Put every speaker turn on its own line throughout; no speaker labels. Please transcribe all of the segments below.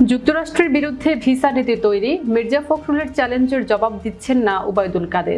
যুক্তরাষ্ট্রের বিরুদ্ধে ভিসা নীতি তৈরি, মির্জা ফখরুলের চ্যালেঞ্জের জবাব দিচ্ছেন না ওবায়দুল কাদের।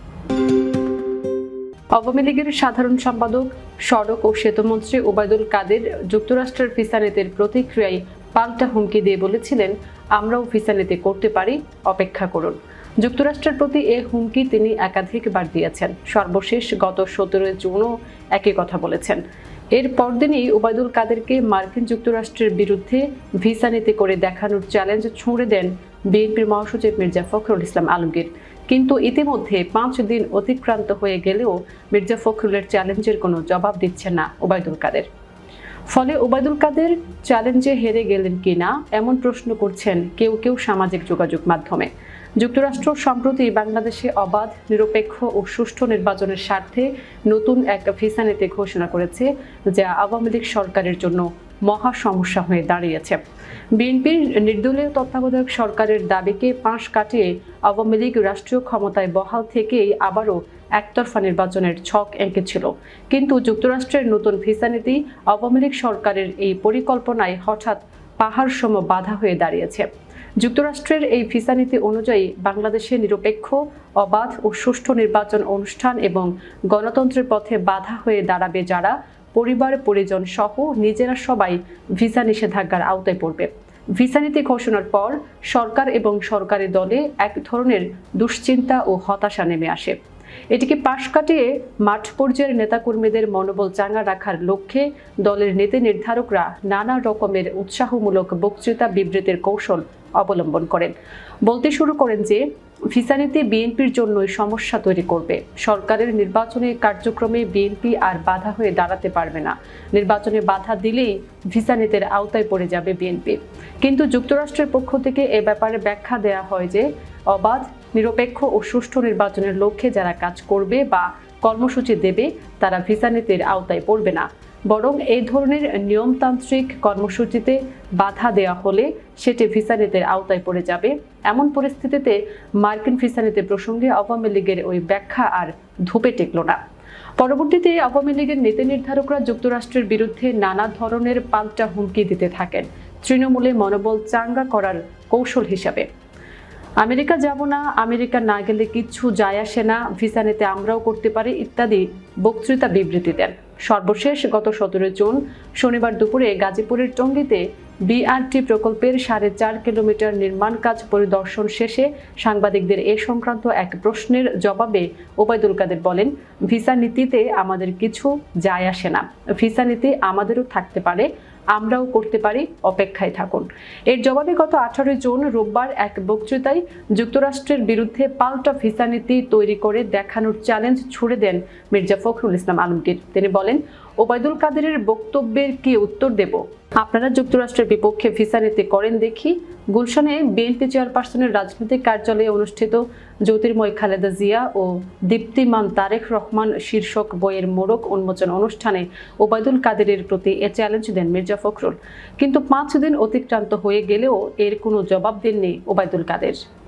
আওয়ামী লীগের সাধারণ সম্পাদক, সড়ক ও সেতুমন্ত্রী ওবায়দুল কাদের যুক্তরাষ্ট্রের ভিসা নীতির প্রতিক্রিয়ায় পাল্টা হুমকি দিয়ে বলেছিলেন, আমরাও ভিসা নীতি করতে পারি, অপেক্ষা করুন। যুক্তরাষ্ট্রের প্রতি এ হুমকি তিনি একাধিকবার দিয়েছেন। সর্বশেষ গত 17 জুনও একই কথা বলেছেন। এর পরদিনই ওবায়দুল কাদেরকে মার্কিন যুক্তরাষ্ট্রের বিরুদ্ধে ভিসা নীতি করে দেখানোর চ্যালেঞ্জ ছুঁড়ে দেন বিএনপির মহাসচিব মির্জা ফখরুল ইসলাম আলমগীর। কিন্তু ইতিমধ্যে 5 দিন অতিক্রান্ত হয়ে গেলেও মির্জা ফখরুলের চ্যালেঞ্জের কোনো জবাব দিচ্ছেন না ওবায়দুল কাদের। ফলে ওবায়দুল কাদের চ্যালেঞ্জে হেরে গেলেন কিনা এমন প্রশ্ন করছেন কেউ কেউ সামাজিক যোগাযোগ মাধ্যমে। যুক্তরাষ্ট্র সম্প্রতি বাংলাদেশে অবাধ, নিরপেক্ষ ও সুষ্ঠু নির্বাচনের স্বার্থে নতুন এক ভিসা নীতি ঘোষণা করেছে, যা আওয়ামী লীগ সরকারের জন্য মহা সমস্যা হয়ে দাঁড়িয়েছে। বিএনপির নির্দলীয় তত্ত্বাবধায়ক সরকারের দাবিকে পাশ কাটিয়ে আওয়ামী লীগ রাষ্ট্রীয় ক্ষমতায় বহাল থেকেই আবারও একতরফা নির্বাচনের ছক এঁকেছিল। কিন্তু যুক্তরাষ্ট্রের নতুন ভিসা নীতি আওয়ামী লীগ সরকারের এই পরিকল্পনায় হঠাৎ পাহাড় সম বাধা হয়ে দাঁড়িয়েছে। যুক্তরাষ্ট্রের এই ভিসা নীতি অনুযায়ী বাংলাদেশে নিরপেক্ষ, অবাধ ও সুষ্ঠু নির্বাচন অনুষ্ঠান এবং গণতন্ত্রের পথে বাধা হয়ে দাঁড়াবে যারা, পরিবার পরিজন সহ নিজেরা সবাই ভিসা নিষেধাজ্ঞার আওতায় পড়বে। ভিসা নীতি ঘোষণার পর সরকার এবং সরকারি দলে এক ধরনের দুশ্চিন্তা ও হতাশা নেমে আসে। এটিকে পাশ কাটিয়ে মাঠ পর্যায়ের নেতাকর্মীদের মনোবল চাঙ্গা রাখার লক্ষ্যে দলের নীতি নির্ধারকরা নানা রকমের উৎসাহমূলক বক্তৃতা বিবৃতির কৌশল অবলম্বন করেন। বলতে শুরু করেন যে ভিসা নীতি বিএনপির জন্যই সমস্যা তৈরি করবে। সরকারের নির্বাচনী কার্যক্রমে বিএনপি আর বাধা হয়ে দাঁড়াতে পারবে না। নির্বাচনে বাধা দিলেই ভিসা নীতির আওতায় পড়ে যাবে বিএনপি। কিন্তু যুক্তরাষ্ট্রের পক্ষ থেকে এ ব্যাপারে ব্যাখ্যা দেয়া হয় যে অবাধ, নিরপেক্ষ ও সুষ্ঠু নির্বাচনের লক্ষ্যে যারা কাজ করবে বা কর্মসূচি দেবে তারা ভিসা নীতির আওতায় পড়বে না, বরং এই ধরনের নিয়মতান্ত্রিক কর্মসূচিতে বাধা দেওয়া হলে সেটি ভিসা নীতির আওতায় পড়ে যাবে। এমন পরিস্থিতিতে মার্কিন ভিসা নীতি প্রসঙ্গে আওয়ামী লীগের ওই ব্যাখ্যা আর ধুপে টেকল না। পরবর্তীতে আওয়ামী লীগের নীতি নির্ধারকরা যুক্তরাষ্ট্রের বিরুদ্ধে নানা ধরনের পাল্টা হুমকি দিতে থাকেন, তৃণমূলে মনোবল চাঙ্গা করার কৌশল হিসাবে। আমেরিকা যাব না, আমেরিকা না গেলে কিচ্ছু যায় আসে না, ভিসা নিতে আমরাও করতে পারি ইত্যাদি বক্তৃতা বিবৃতি দেন। সর্বশেষ গত 17 জুন শনিবার দুপুরে গাজীপুরের টঙ্গীতে বিআরটি প্রকল্পের 4.5 কিলোমিটার নির্মাণ কাজ পরিদর্শন শেষে সাংবাদিকদের এ সংক্রান্ত এক প্রশ্নের জবাবে ওবায়দুল কাদের বলেন, ভিসা নীতিতে আমাদের কিছু যায় আসে না, ভিসা নীতি আমাদেরও থাকতে পারে, আমরাও করতে পারি, অপেক্ষায় থাকুন। এর জবাবে গত 18 জুন রোববার এক বক্তৃতায় যুক্তরাষ্ট্রের বিরুদ্ধে পাল্টা ভিসা নীতি তৈরি করে দেখানোর চ্যালেঞ্জ ছুড়ে দেন মির্জা ফখরুল ইসলাম আলমগীর। তিনি বলেন, ওবায়দুল কাদেরের বক্তব্যের কি উত্তর দেব? আপনারা যুক্তরাষ্ট্রের বিপক্ষে ভিসা নীতি করেন দেখি। গুলশানে বিএনপি চেয়ারপারসনের রাজনৈতিক কার্যালয়ে অনুষ্ঠিত জ্যোতির্ময় খালেদা জিয়া ও দীপ্তিমান তারেক রহমান শীর্ষক বইয়ের মোড়ক উন্মোচন অনুষ্ঠানে ওবায়দুল কাদেরের প্রতি এ চ্যালেঞ্জ দেন মির্জা ফখরুল। কিন্তু 5 দিন অতিক্রান্ত হয়ে গেলেও এর কোনো জবাব দেননি ওবায়দুল কাদের।